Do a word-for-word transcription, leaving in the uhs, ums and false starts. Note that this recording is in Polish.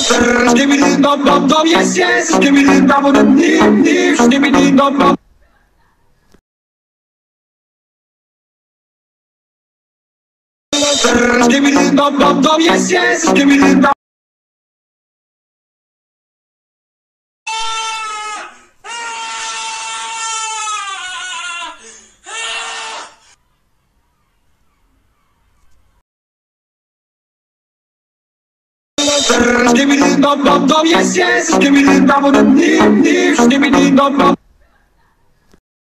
Skibidi dum dum dum, yes yes. Skibidi dum dum dum, skibidi dum dum. Skibidi dum dum dum, yes yes. Skibidi dum. Skibidi dum dum dum, yes yes. Skibidi dum dum dum, skibidi dum dum.